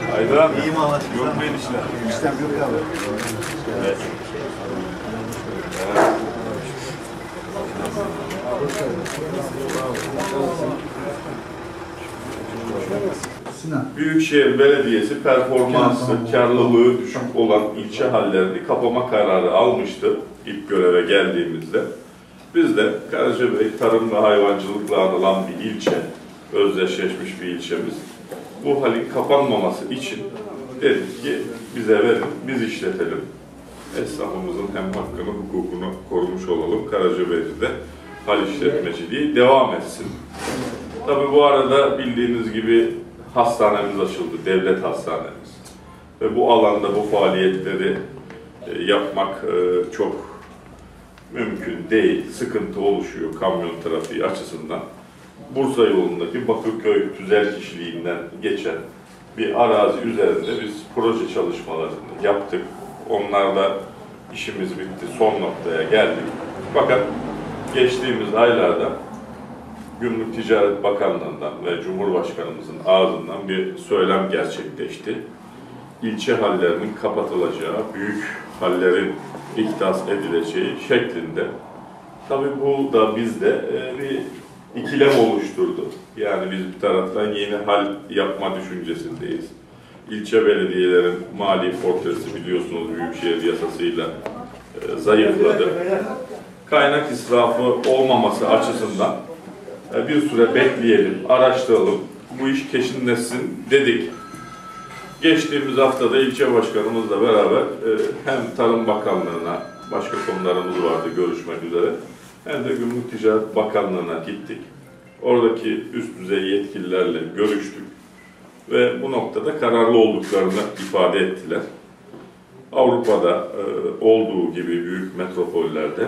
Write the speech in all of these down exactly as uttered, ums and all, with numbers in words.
Aydan. İyi mi Ahmet? Yok mu enişler? İşlem yok abi. Evet. Sinan. Büyükşehir Belediyesi performansı, karlılığı düşük olan ilçe hallerini kapama kararı almıştı ilk göreve geldiğimizde. Biz de Karacabey tarım ve hayvancılıkla anılan bir ilçe, özdeşleşmiş bir ilçemiz. Bu halin kapanmaması için dedik ki bize verin, biz işletelim. Esnafımızın hem hakkını, hukukunu korumuş olalım. Karacabey'de hal işletmeciliği devam etsin. Tabii bu arada bildiğiniz gibi hastanemiz açıldı, devlet hastanemiz. Ve bu alanda bu faaliyetleri yapmak çok mümkün değil, sıkıntı oluşuyor kamyon trafiği açısından. Bursa yolundaki Bakırköy tüzel kişiliğinden geçen bir arazi üzerinde biz proje çalışmalarını yaptık. Onlarla işimiz bitti, son noktaya geldik. Fakat geçtiğimiz aylarda Gümrük Ticaret Bakanlığı'ndan ve Cumhurbaşkanımızın ağzından bir söylem gerçekleşti. İlçe hallerinin kapatılacağı, büyük hallerin ihdas edileceği şeklinde. Tabii bu da bizde bir ikilem oluşturdu. Yani biz bir taraftan yeni hal yapma düşüncesindeyiz. İlçe belediyelerin mali portresi biliyorsunuz Büyükşehir Yasası'yla e, zayıfladı. Kaynak israfı olmaması açısından e, bir süre bekleyelim, araştıralım, bu iş kesinleşsin dedik. Geçtiğimiz haftada ilçe başkanımızla beraber e, hem Tarım Bakanlığı'na, başka konularımız vardı görüşmek üzere, hem de Gümrük Ticaret Bakanlığı'na gittik. Oradaki üst düzey yetkililerle görüştük ve bu noktada kararlı olduklarını ifade ettiler. Avrupa'da e, olduğu gibi büyük metropollerde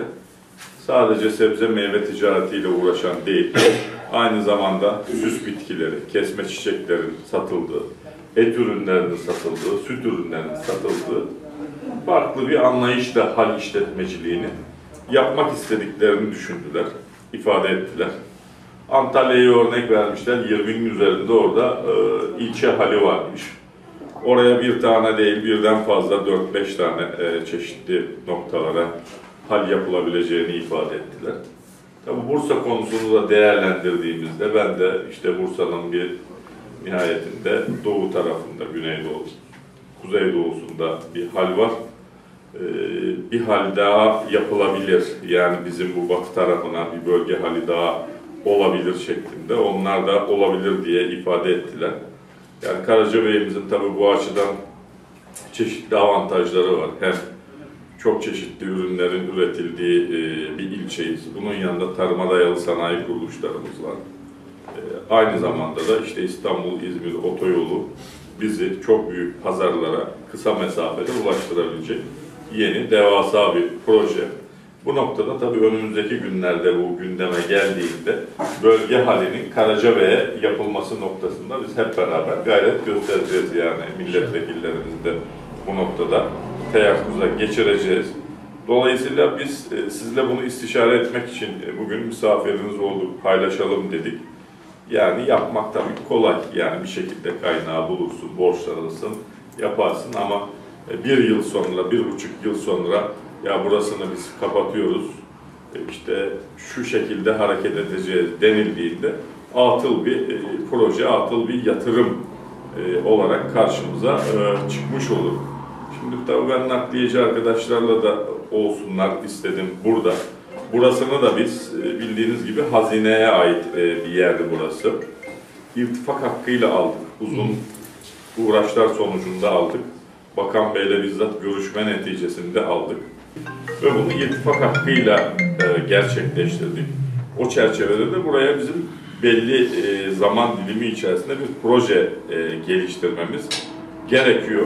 sadece sebze meyve ticaretiyle uğraşan değil, aynı zamanda süs bitkileri, kesme çiçeklerin satıldığı, et ürünlerinin satıldığı, süt ürünlerinin satıldığı farklı bir anlayışla hal işletmeciliğini yapmak istediklerini düşündüler, ifade ettiler. Antalya'ya örnek vermişler, yirminin üzerinde orada e, ilçe hali varmış. Oraya bir tane değil, birden fazla dört beş tane e, çeşitli noktalara hal yapılabileceğini ifade ettiler. Tabi Bursa konusunu da değerlendirdiğimizde ben de işte Bursa'nın bir nihayetinde doğu tarafında, güneydoğu, kuzeydoğusunda bir hal var. Ee, bir hal daha yapılabilir. Yani bizim bu batı tarafına bir bölge hali daha olabilir şeklinde. Onlar da olabilir diye ifade ettiler. Yani Karacabey'imizin tabi bu açıdan çeşitli avantajları var. Hem çok çeşitli ürünlerin üretildiği e, bir ilçeyiz. Bunun yanında tarıma dayalı sanayi kuruluşlarımız var. E, aynı zamanda da işte İstanbul-İzmir otoyolu bizi çok büyük pazarlara kısa mesafede ulaştırabilecek yeni, devasa bir proje. Bu noktada tabii önümüzdeki günlerde bu gündeme geldiğinde bölge halinin Karacabey'e yapılması noktasında biz hep beraber gayret göstereceğiz yani milletvekillerimiz de bu noktada teyakkuza geçireceğiz. Dolayısıyla biz e, sizle bunu istişare etmek için e, bugün misafiriniz olduk, paylaşalım dedik. Yani yapmak tabii kolay. Yani bir şekilde kaynağı bulursun, borçlanırsın, yaparsın ama e, bir yıl sonra, bir buçuk yıl sonra ya burasını biz kapatıyoruz, e, işte şu şekilde hareket edeceğiz denildiğinde atıl bir e, proje, atıl bir yatırım e, olarak karşımıza e, çıkmış olur. Şimdi tabii ben nakliyeci arkadaşlarla da olsunlar istedim burada. Burasını da biz bildiğiniz gibi hazineye ait bir yerdi burası. İrtifak hakkıyla aldık. Uzun uğraşlar sonucunda aldık. Bakan Bey'le bizzat görüşme neticesinde aldık. Ve bunu irtifak hakkıyla gerçekleştirdik. O çerçevede de buraya bizim belli zaman dilimi içerisinde bir proje geliştirmemiz gerekiyor.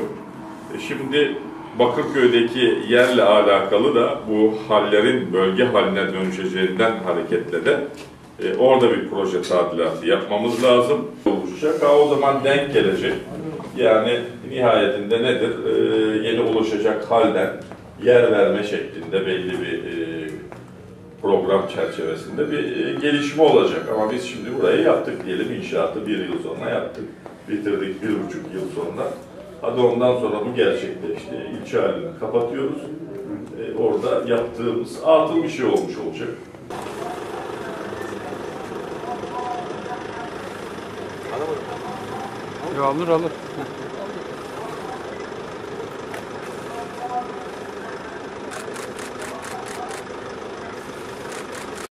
Şimdi Bakırköy'deki yerle alakalı da bu hallerin bölge haline dönüşeceğinden hareketle de e, orada bir proje tadilatı yapmamız lazım. Oluşacak. Ha, o zaman denk gelecek. Yani nihayetinde nedir? E, yeni oluşacak halden yer verme şeklinde belli bir e, program çerçevesinde bir e, gelişme olacak. Ama biz şimdi burayı yaptık diyelim, inşaatı bir yıl sonra yaptık. bitirdik bir buçuk yıl sonra. Hadi ondan sonra bu gerçekleşti. İlçe halini kapatıyoruz. Ee, orada yaptığımız atıl bir şey olmuş olacak. Ya alır alır.